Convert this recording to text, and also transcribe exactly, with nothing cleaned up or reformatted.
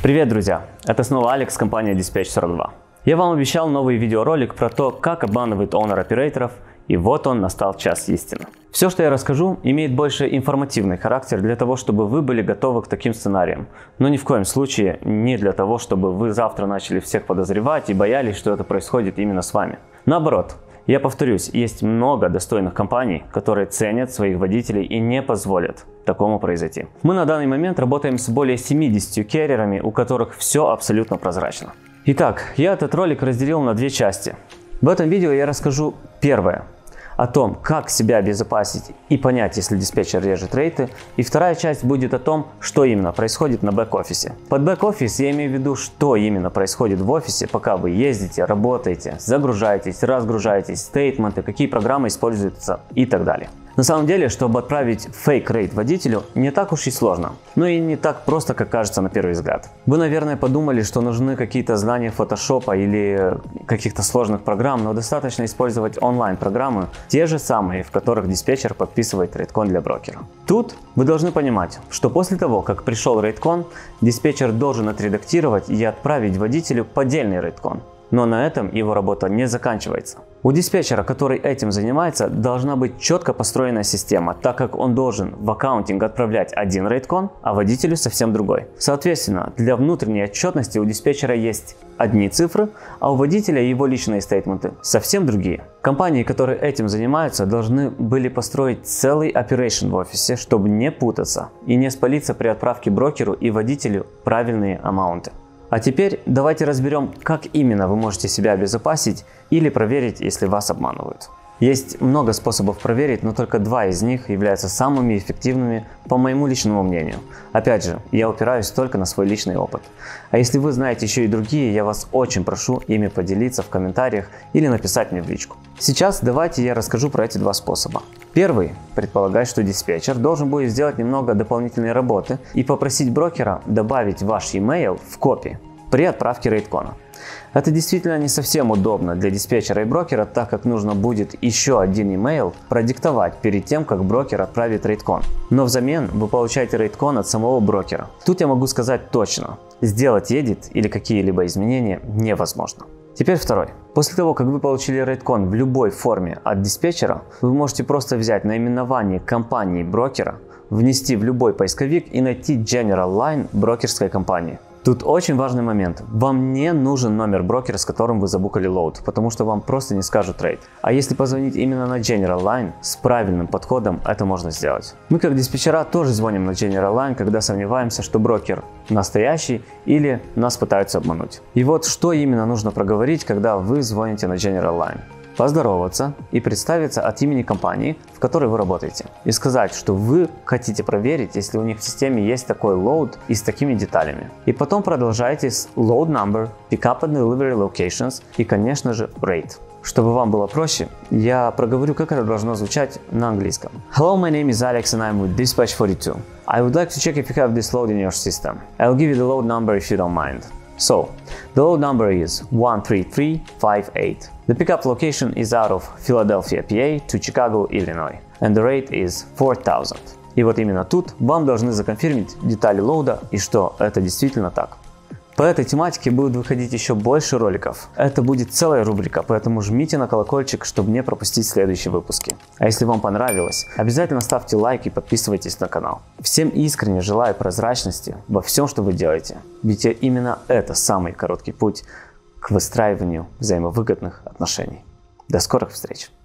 Привет, друзья! Это снова Алекс, компания Dispatch сорок два. Я вам обещал новый видеоролик про то, как обманывают owner-операторов, и вот он, настал час истины. Все, что я расскажу, имеет больше информативный характер для того, чтобы вы были готовы к таким сценариям, но ни в коем случае не для того, чтобы вы завтра начали всех подозревать и боялись, что это происходит именно с вами. Наоборот, я повторюсь, есть много достойных компаний, которые ценят своих водителей и не позволят такому произойти. Мы на данный момент работаем с более семидесятью керрерами, у которых все абсолютно прозрачно. Итак, я этот ролик разделил на две части. В этом видео я расскажу первое о том, как себя обезопасить и понять, если диспетчер режет рейты. И вторая часть будет о том, что именно происходит на бэк-офисе. Под бэк-офис я имею в виду, что именно происходит в офисе, пока вы ездите, работаете, загружаетесь, разгружаетесь, стейтменты, какие программы используются и так далее. На самом деле, чтобы отправить фейк-рейд водителю, не так уж и сложно, но и не так просто, как кажется на первый взгляд. Вы, наверное, подумали, что нужны какие-то знания фотошопа или каких-то сложных программ, но достаточно использовать онлайн-программы, те же самые, в которых диспетчер подписывает рейдкон для брокера. Тут вы должны понимать, что после того, как пришел рейдкон, диспетчер должен отредактировать и отправить водителю поддельный рейдкон. Но на этом его работа не заканчивается. У диспетчера, который этим занимается, должна быть четко построенная система, так как он должен в аккаунтинг отправлять один рейдкон, а водителю совсем другой. Соответственно, для внутренней отчетности у диспетчера есть одни цифры, а у водителя его личные стейтменты совсем другие. Компании, которые этим занимаются, должны были построить целый operation в офисе, чтобы не путаться и не спалиться при отправке брокеру и водителю правильные амаунты. А теперь давайте разберем, как именно вы можете себя обезопасить или проверить, если вас обманывают. Есть много способов проверить, но только два из них являются самыми эффективными, по моему личному мнению. Опять же, я опираюсь только на свой личный опыт. А если вы знаете еще и другие, я вас очень прошу ими поделиться в комментариях или написать мне в личку. Сейчас давайте я расскажу про эти два способа. Первый предполагает, что диспетчер должен будет сделать немного дополнительной работы и попросить брокера добавить ваш e-mail в копии при отправке рейдкона. Это действительно не совсем удобно для диспетчера и брокера, так как нужно будет еще один email продиктовать перед тем, как брокер отправит рейдкон. Но взамен вы получаете рейдкон от самого брокера. Тут я могу сказать точно, сделать edit или какие-либо изменения невозможно. Теперь второй. После того, как вы получили рейдкон в любой форме от диспетчера, вы можете просто взять наименование компании брокера, внести в любой поисковик и найти General Line брокерской компании. Тут очень важный момент. Вам не нужен номер брокера, с которым вы забукали лоуд, потому что вам просто не скажут рейд. А если позвонить именно на General Line с правильным подходом, это можно сделать. Мы как диспетчера тоже звоним на General Line, когда сомневаемся, что брокер настоящий или нас пытаются обмануть. И вот что именно нужно проговорить, когда вы звоните на General Line. Поздороваться и представиться от имени компании, в которой вы работаете. И сказать, что вы хотите проверить, если у них в системе есть такой load и с такими деталями. И потом продолжайте с load number, pickup and delivery locations и, конечно же, rate. Чтобы вам было проще, я проговорю, как это должно звучать на английском. Hello, my name is Alex and I'm with Dispatch forty-two. I would like to check if you have this load in your system. I'll give you the load number if you don't mind. So, the load number is one three three five eight. The pickup location is out of Philadelphia, P A to Chicago, Illinois. And the rate is four thousand. И вот именно тут вам должны законфирмить детали лоуда и что это действительно так. По этой тематике будут выходить еще больше роликов. Это будет целая рубрика, поэтому жмите на колокольчик, чтобы не пропустить следующие выпуски. А если вам понравилось, обязательно ставьте лайк и подписывайтесь на канал. Всем искренне желаю прозрачности во всем, что вы делаете. Ведь именно это самый короткий путь к выстраиванию взаимовыгодных отношений. До скорых встреч!